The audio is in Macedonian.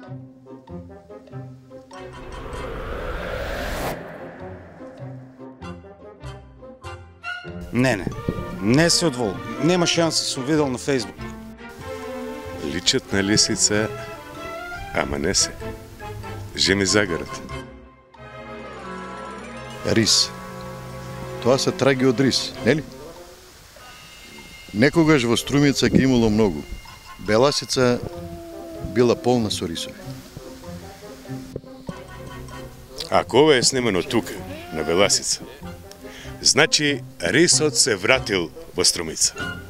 Не се одвол. Нема шанси, сум видел на Фейсбук. Личат на лисица, ама не се. Жеми загарат. Рис. Тоа се траги од рис, нели? Некогаш во Струмица ги имало многу. Беласица била полна со рисови. Ако ова е снимано тука, на Беласица, значи рисот се вратил во Струмица.